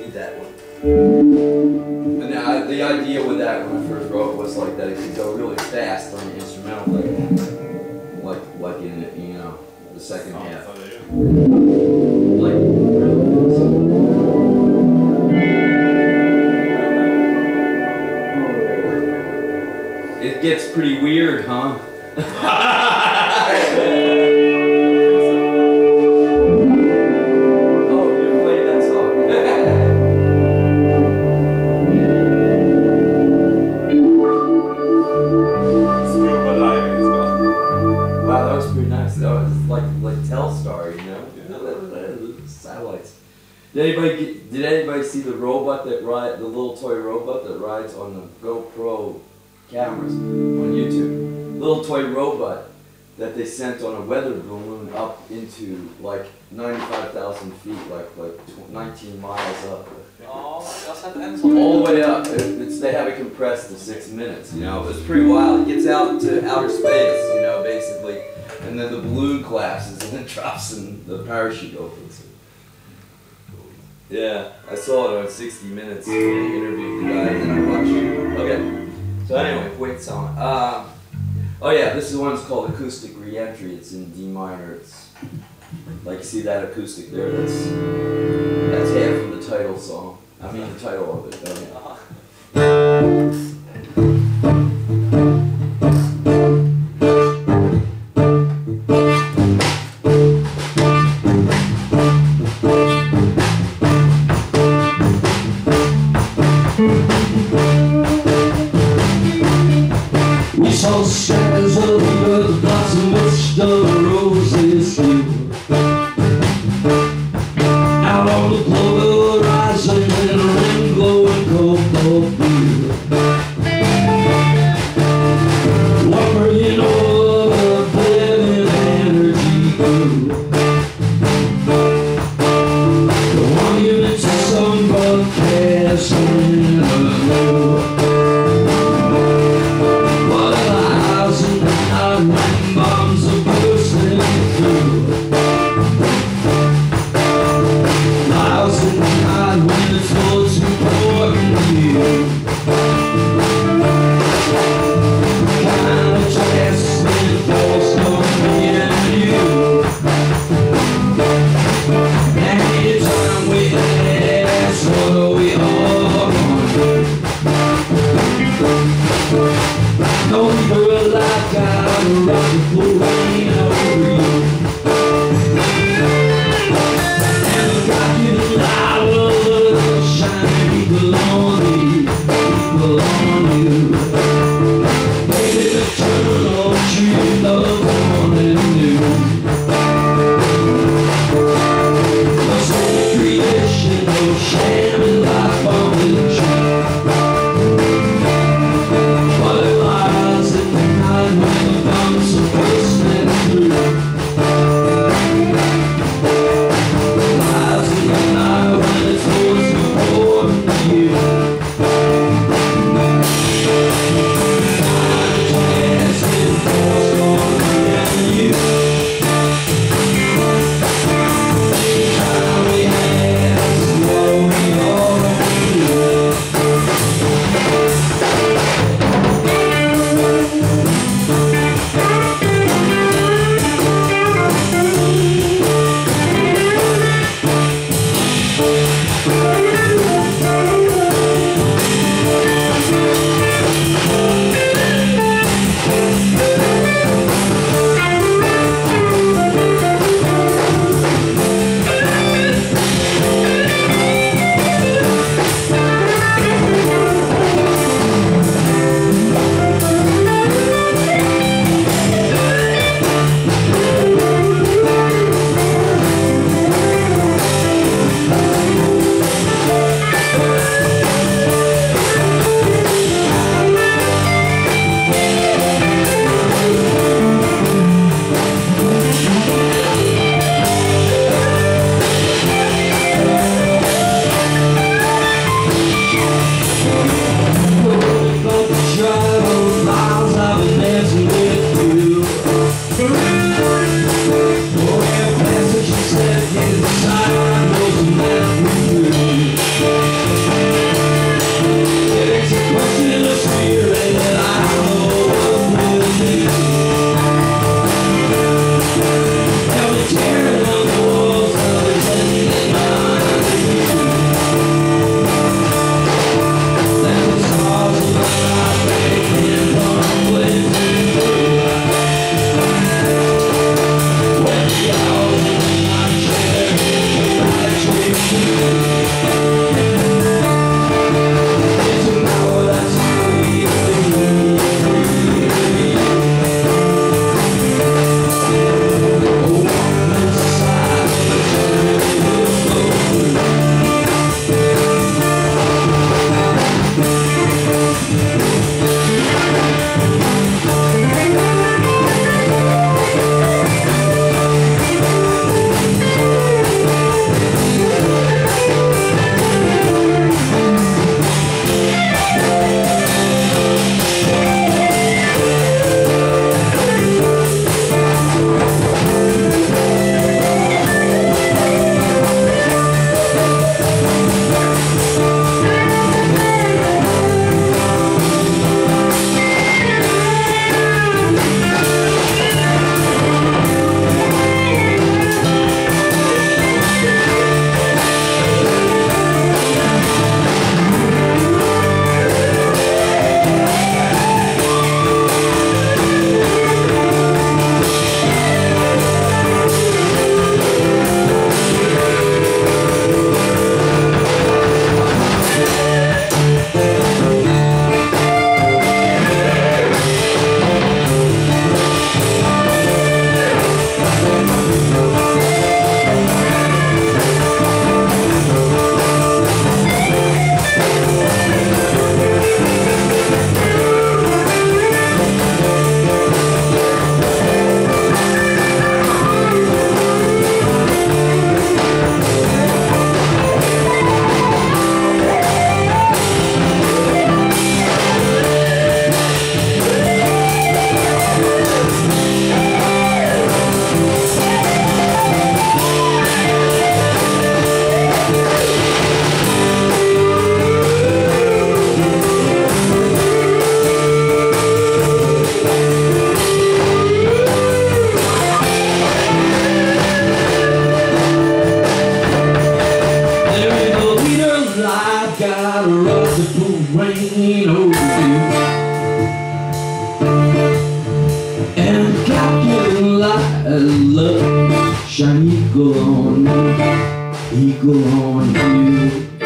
made that one. And the idea with that when I first wrote it was like that it could go really fast on the instrumental, like in you know the second half. Like it gets pretty weird, huh? Did anybody see the robot the little toy robot that rides on the GoPro cameras on YouTube? Little toy robot that they sent on a weather balloon up into like 95,000 feet, like 19 miles up. Oh, all the way up. They have it compressed to 6 minutes. You know, it's pretty wild. It gets out into outer space, you know, basically, and then the balloon collapses and it drops and the parachute opens. Yeah, I saw it on 60 Minutes when they interviewed the guy, and then I watched it. Okay, so anyway, wait song. Oh yeah, this is one that's called Acoustic Reentry. It's in D minor. It's like you see that acoustic there. That's half of the title song. I mean the title of it. Okay. the full rain over you. And captain light love shine eagle on me, eagle on you.